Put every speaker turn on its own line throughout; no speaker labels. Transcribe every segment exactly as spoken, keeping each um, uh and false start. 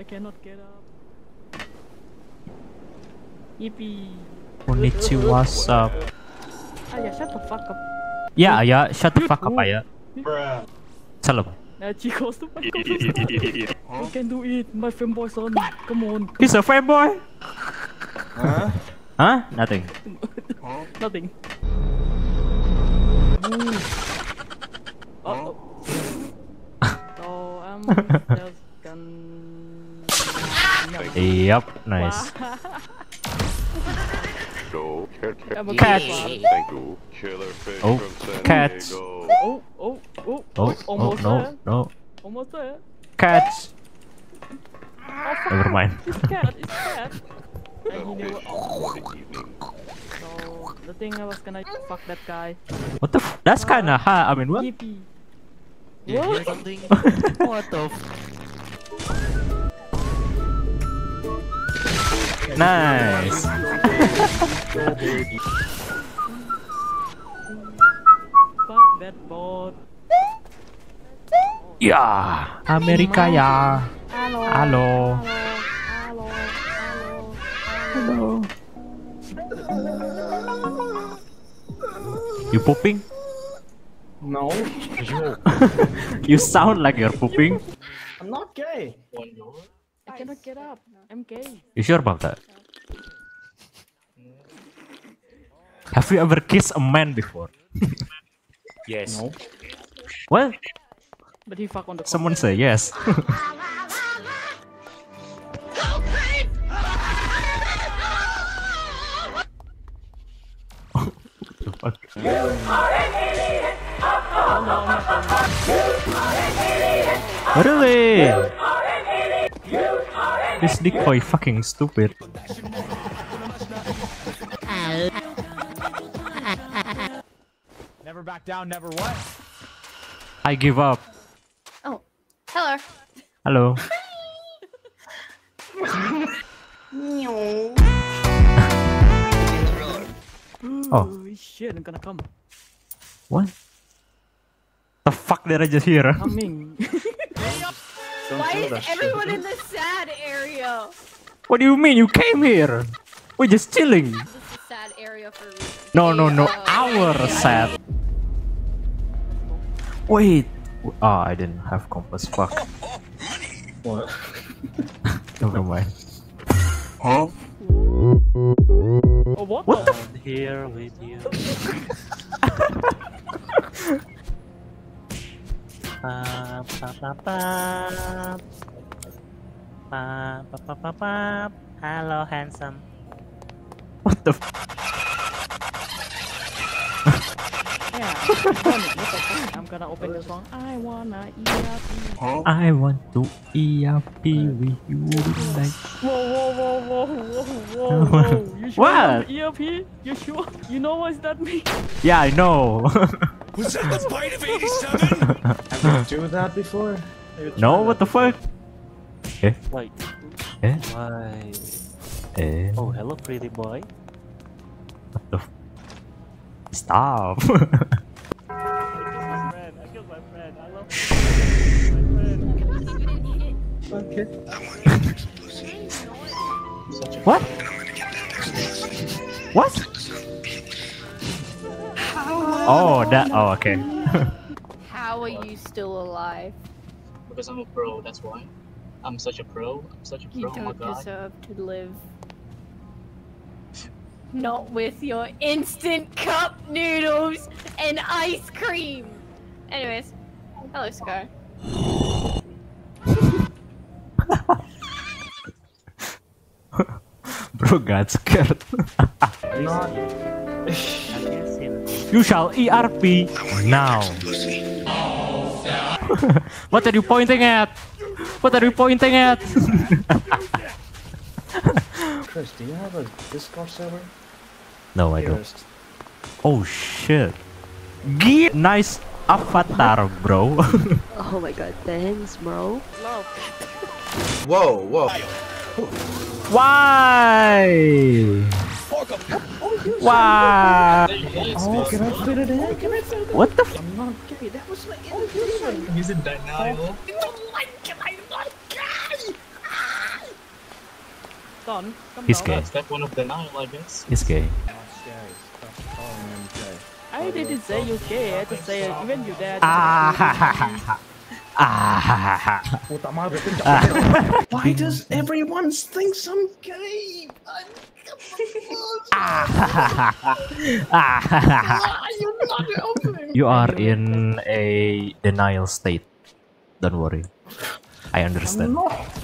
I cannot get up. Yippee.
Konnichiwa, what's up?
Ah, yeah, shut the fuck up.
Yeah, yeah, shut the fuck up, Ayah. Salam.
Nah, Chico's the fuck up. You can do it, my fanboy son. Come on. Come
He's a fanboy?
Huh?
Huh? Nothing.
Nothing. Uh oh. So I'm just gonna.
Yep, nice.
Go.
Catch.
Thank you. Killer fish
Oh,
from San
catch.
Diego.
Oh, oh, oh.
Oh, oh,
Almost
no,
there.
no.
Almost there.
Catch.
Oh, fuck.
Never mind.
It's cat, it's cat. And he knew it.
Evening.
So the thing I was gonna fuck that guy.
What the f- That's kinda high, I mean, what?
Yippee.
You hear
What?
something? What the f-
Nice.
Fuck that bot.
Yeah, Amerika ya.
Halo.
Halo.
Halo. Halo. Halo.
You pooping?
No,
You sound like you're pooping.
I'm not gay.
I cannot get up. I'm gay.
You sure about that? Have you ever kissed a man before?
Yes.
No.
What?
But he fuck on the
Someone say yes. The fuck? Really? This decoy fucking stupid.
Never back down, never what?
I give up.
Oh, hello.
Hello. Oh.
Oh shit, I'm gonna come.
What? The fuck did I just hear?
Coming.
Why is everyone in the sad area?
What do you mean? You came here? We're just chilling.
This is a sad area for a reason.
No, no, no.
Oh.
Our set. Wait. Ah, I didn't have compass. Fuck.
What?
Never mind.
Huh?
Oh, what?
What the?
I'm here with you. Pa, pa, pa, pa. Pa, pa, pa, pa, pa. Hello, handsome.
What the? F
Yeah. I'm gonna, what the fuck? I'm gonna open the song. I wanna eat up.
Huh?
I want to E R P with you tonight.
Whoa, whoa, whoa, whoa, whoa, whoa, whoa. You sure
What?
I'm E R P? You sure? You know what's that mean?
Yeah, I know.
Was that the bite of eighty-seven?
Have you do that before?
No, what the fuck? Eh?
Wait.
Eh?
Why?
Eh?
Oh, hello, pretty boy.
What the? F Stop.
I killed my friend. I killed my friend. I love my friend.
Okay.
What? What? Oh, that. Oh, okay.
How are you still alive?
Because I'm a pro, that's why. I'm such a pro. I'm such a
You
pro, oh my
don't
god.
deserve to live. Not with your instant cup noodles and ice cream. Anyways, hello, Scar.
Bro got scared.
Not.
You shall E R P now. What are you pointing at? What are you pointing at?
Chris, do you have a Discord server?
No, I don't.
Dearest.
Oh shit. Get nice avatar, bro.
Oh my god, thanks, bro.
Whoa, whoa.
Why? Why?
Oh, can I fit it in? Can I fit it in?
What the? F
I'm not gay. That was my intention.
He's in denial.
No, like, I'm not gay!
son. Come
He's
down.
gay.
That's that one of denial, I guess.
He's gay.
Gay. Stop calling him gay.
I didn't say you gay. I just say even you dad.
Ah ha ha ha ha. Ah ha ha ha.
Utama berarti nggak- Why does everyone think I'm gay? I'm-
Ah ha ha ha ha. Ah ha ha ha.
You're not helping.
You are in a denial state. Don't worry. I understand.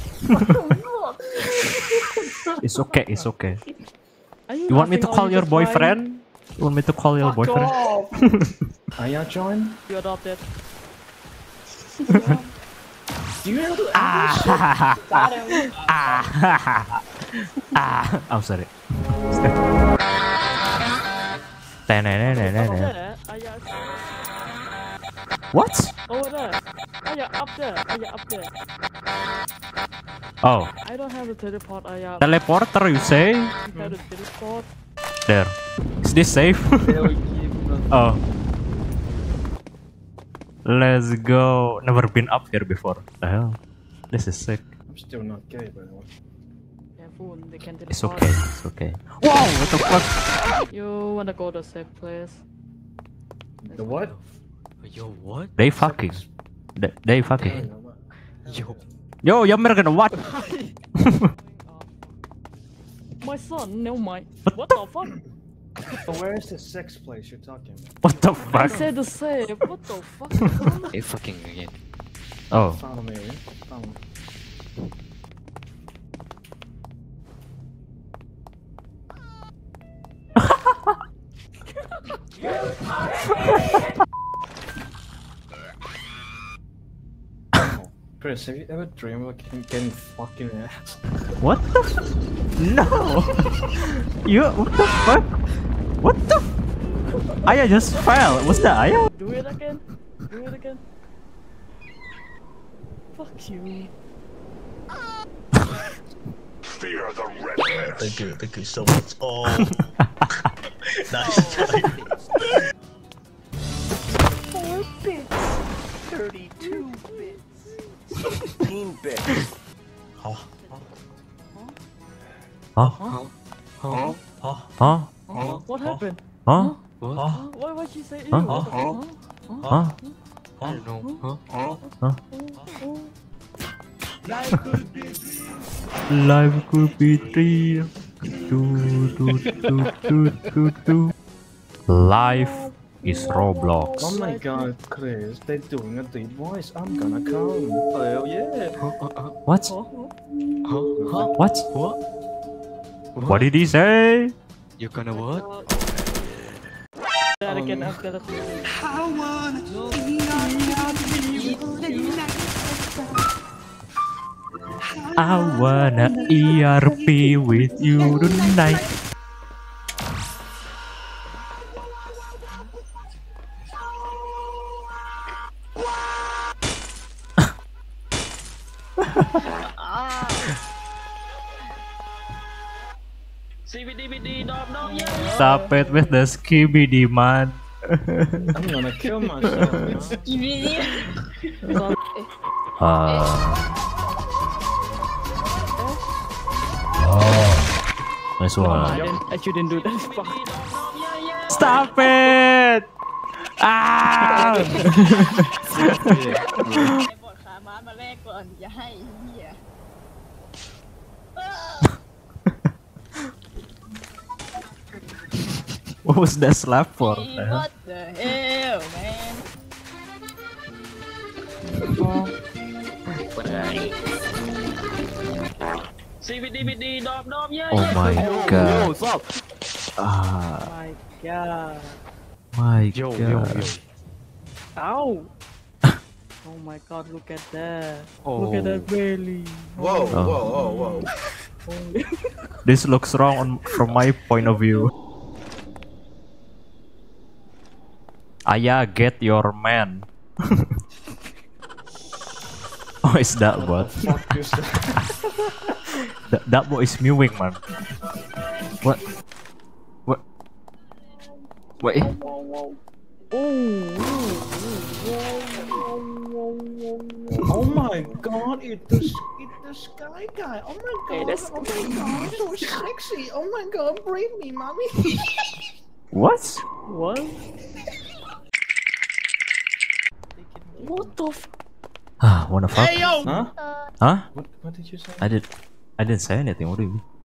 It's okay. It's okay.
Are
You want me to
laughing or
call
you
your
just crying?
boyfriend? You want me to call your
Fuck
boyfriend?
off.
Aya join?
You adopted.
Do you know
Ah ha ha ha. Ah ha ha ha. Ah. I'm sorry. Ta-na-na-na-na-na.
Over there. Aya.
What?
Over there. Aya up there. Aya up there.
Oh,
I don't have a teleport. Aya.
teleporter you say?
You have a teleport.
There. Is this safe? Oh. Let's go. Never been up here before. The hell? This is sick.
I'm still not gay, by the way.
Careful, they can teleport.
It's okay. It's okay. Wow, what the fuck?
You wanna go to a safe place?
The what?
Yo, what?
They fucking. They, they fucking.
Yo.
Yo, you're American what?
My son, no my. What the fuck?
So where is the sex place you're talking about?
What the
I
fuck?
said the safe. What the fuck?
Hey, fucking again.
Oh.
Follow me. Follow me. Chris, have you ever dreamed about getting, getting fucking ass?
What the f- No! You, what the fuck? What the f- Aya just fell. What's that, Aya?
Do it again. Do it again. Fuck you.
Fear the redheads.
Thank you, thank you so much. Oh, nice try.
Four bits. Thirty-two bits. Sixteen bits.
Huh?
Huh?
Huh?
Huh?
Huh?
What happened?
Huh?
Huh?
Why would she say?
Huh?
Ew?
Huh?
Huh?
I don't know. Huh?
Huh?
Oh.
Life could be three. Do, do, do, do, do, do. Life is Roblox.
Oh my god, Chris, they're doing a deep voice. I'm gonna come. Hell yeah.
What?
Huh?
What?
What?
What did he say?
You gonna what?
That again, I'm gonna.
I wanna E R P with you tonight. Stop it with the skibidi man.
I'm gonna kill myself. Now.
Uh, nice
I
one.
didn't. I shouldn't do that. Fuck.
Stop it! Ah!
บทขาม้ามาแรกก่อนอย่าให้เหี้ย
What was that slap for?
What the hell man
Oh my god.
What's up?
Ah,
My god.
my
Yo,
god.
yo, yo.
Ow. Oh my god, look at that.
Oh.
Look at that belly.
Whoa,
Oh.
whoa, whoa, whoa.
This looks wrong on, from my point of view. Aya, get your man. Oh, is that what?
Fuck this.
That, that boy is mewing, man. What? What? Wait.
Oh my god, it does. It the sky guy. Oh my
Hey,
god.
that's-
Oh my god. So sexy. Oh my god. Bring me, mommy.
What?
What? What the f-
Ah, wanna fuck?
Huh?
Huh?
What, what did you say?
I did. I didn't say anything. What do you mean?